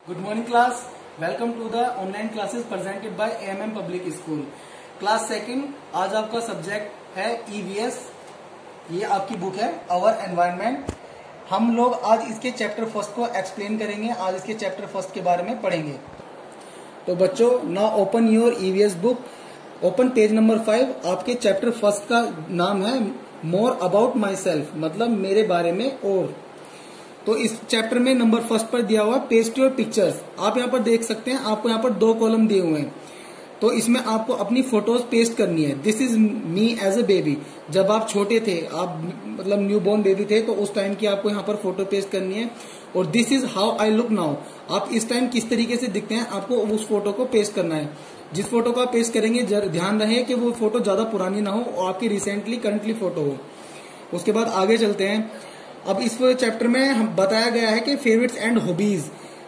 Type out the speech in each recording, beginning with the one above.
Good morning class. Welcome to the online classes presented by AMM Public School. Class second, आज आपका subject है EVS. ये आपकी book है आवर एनवायरनमेंट. हम लोग आज इसके चैप्टर फर्स्ट को एक्सप्लेन करेंगे. आज इसके चैप्टर फर्स्ट के बारे में पढ़ेंगे. तो बच्चों, now open your EVS book. Open page number 5. आपके चैप्टर फर्स्ट का नाम है मोर अबाउट माई सेल्फ, मतलब मेरे बारे में. और तो इस चैप्टर में नंबर फर्स्ट पर दिया हुआ पेस्ट योर पिक्चर्स. आप यहाँ पर देख सकते हैं, आपको यहाँ पर 2 कॉलम दिए हुए हैं. तो इसमें आपको अपनी फोटोज पेस्ट करनी है. This is me as a baby. जब आप छोटे थे, आप मतलब न्यू बॉर्न बेबी थे, तो उस टाइम की आपको यहाँ पर फोटो पेस्ट करनी है. और this is how I look now. आप इस टाइम किस तरीके से दिखते हैं, आपको उस फोटो को पेस्ट करना है. जिस फोटो को आप पेस्ट करेंगे, ध्यान रहे कि वो फोटो ज्यादा पुरानी ना हो और आपकी रिसेंटली करंटली फोटो हो. उसके बाद आगे चलते हैं. अब इस चैप्टर में हम बताया गया है कि फेवरेट्स एंड हॉबीज.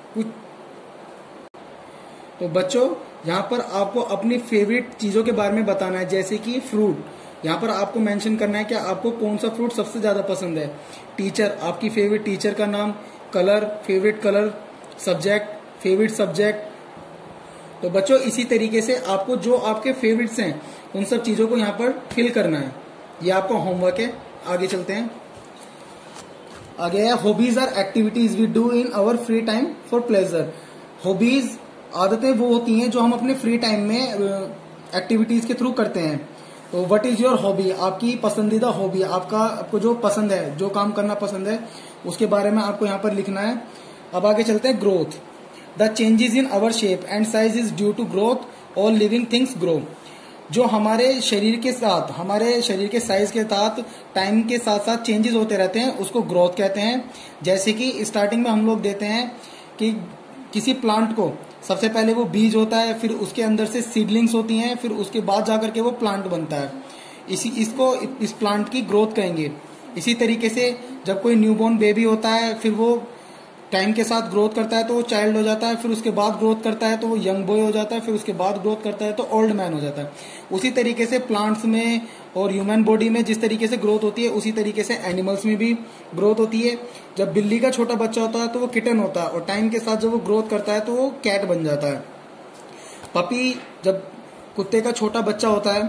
तो बच्चों, यहाँ पर आपको अपनी फेवरेट चीजों के बारे में बताना है, जैसे कि फ्रूट. यहाँ पर आपको मेंशन करना है कि आपको कौन सा फ्रूट सबसे ज्यादा पसंद है. टीचर, आपकी फेवरेट टीचर का नाम. Colour, favourite colour. Subject, favourite subject. तो बच्चों, इसी तरीके से आपको जो आपके फेवरेट्स हैं उन सब चीजों को यहाँ पर फिल करना है. ये आपका होमवर्क है. आगे चलते हैं. आगे है hobbies are activities we do in our free time for pleasure. Hobbies आदतें वो होती हैं जो हम अपने फ्री टाइम में एक्टिविटीज के थ्रू करते हैं. तो व्हाट इज योर हॉबी, आपकी पसंदीदा हॉबी, आपको जो पसंद है, जो काम करना पसंद है, उसके बारे में आपको यहाँ पर लिखना है. अब आगे चलते हैं. Growth. The changes in our shape and size is due to growth. All living things grow. जो हमारे शरीर के साथ, हमारे शरीर के साइज के साथ टाइम के साथ साथ चेंजेस होते रहते हैं, उसको ग्रोथ कहते हैं. जैसे कि स्टार्टिंग में हम लोग देते हैं कि किसी प्लांट को सबसे पहले वो बीज होता है, फिर उसके अंदर से सीडलिंग्स होती हैं, फिर उसके बाद जाकर के वो प्लांट बनता है. इस प्लांट की ग्रोथ कहेंगे. इसी तरीके से जब कोई न्यूबॉर्न बेबी होता है, फिर वो टाइम के साथ ग्रोथ करता है तो वो चाइल्ड हो जाता है, फिर उसके बाद ग्रोथ करता है तो वो यंग बॉय हो जाता है, फिर उसके बाद ग्रोथ करता है तो ओल्ड मैन हो जाता है. उसी तरीके से प्लांट्स में और ह्यूमन बॉडी में जिस तरीके से ग्रोथ होती है, उसी तरीके से एनिमल्स में भी ग्रोथ होती है. जब बिल्ली का छोटा बच्चा होता है तो वो किटन होता है, और टाइम के साथ जब वो ग्रोथ करता है तो वो कैट बन जाता है. पपी, जब कुत्ते का छोटा बच्चा होता है,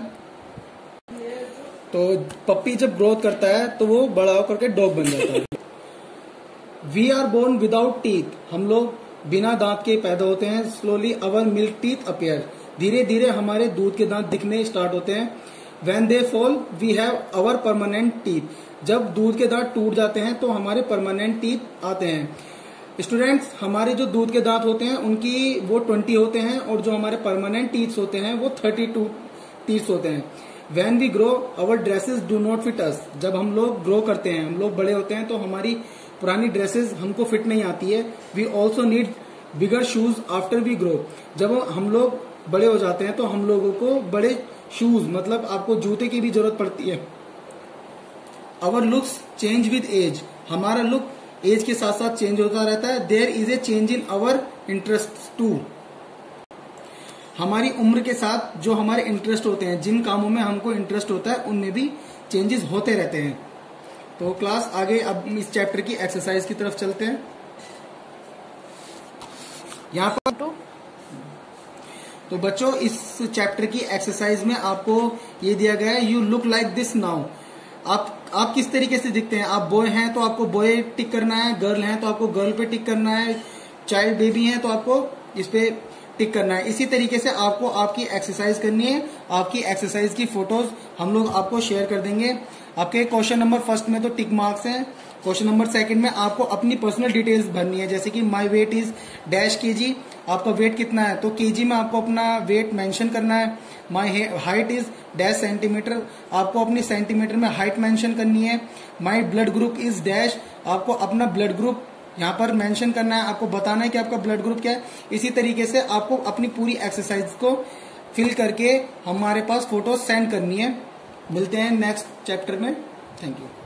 तो पपी जब ग्रोथ करता है तो वो बड़ा होकर के डॉग बन जाता है. We are born without teeth. हम लोग बिना दांत के पैदा होते हैं. Slowly our milk teeth appear. धीरे धीरे हमारे दूध के दांत दिखने स्टार्ट होते हैं. When they fall we have our permanent teeth. जब दूध के दांत टूट जाते हैं तो हमारे परमानेंट टीथ आते हैं. स्टूडेंट्स, हमारे जो दूध के दांत होते हैं उनकी वो 20 होते हैं, और जो हमारे परमानेंट टीथ होते हैं वो 32 टीथ होते हैं. When we grow, our dresses do not fit us. जब हम लोग ग्रो करते हैं, हम लोग बड़े होते हैं, तो हमारी पुरानी ड्रेसेस हमको फिट नहीं आती है. We also need bigger shoes after we grow. जब हम लोग बड़े हो जाते हैं तो हम लोगों को बड़े शूज, मतलब आपको जूते की भी जरूरत पड़ती है. Our looks change with age. हमारा लुक एज के साथ साथ चेंज होता रहता है. There is a change in our interests too. हमारी उम्र के साथ जो हमारे इंटरेस्ट होते हैं, जिन कामों में हमको इंटरेस्ट होता है, उनमें भी चेंजेस होते रहते हैं. तो क्लास आगे अब इस चैप्टर की एक्सरसाइज की तरफ चलते हैं. यहाँ पर तो बच्चों, इस चैप्टर की एक्सरसाइज में आपको ये दिया गया है, you look like this now. आप किस तरीके से दिखते हैं. आप बॉय हैं तो आपको बॉय टिक करना है, गर्ल हैं तो आपको गर्ल पे टिक करना है, चाइल्ड बेबी हैं तो आपको इस पे टिक करना है. इसी तरीके से आपको आपकी एक्सरसाइज करनी है. आपकी एक्सरसाइज की फोटोज हम लोग आपको शेयर कर देंगे. आपके क्वेश्चन नंबर फर्स्ट में तो टिक मार्क्स हैं. क्वेश्चन नंबर सेकंड में आपको अपनी पर्सनल डिटेल्स भरनी है, जैसे कि my weight is dash kg. आपका वेट कितना है, तो केजी में आपको अपना वेट मेंशन करना है. My height is dash centimetre. आपको अपनी सेंटीमीटर में हाइट मेंशन करनी है. My blood group is dash. आपको अपना ब्लड ग्रुप यहाँ पर मेंशन करना है. आपको बताना है कि आपका ब्लड ग्रुप क्या है. इसी तरीके से आपको अपनी पूरी एक्सरसाइज को फिल करके हमारे पास फोटो सेंड करनी है. मिलते हैं नेक्स्ट चैप्टर में. Thank you.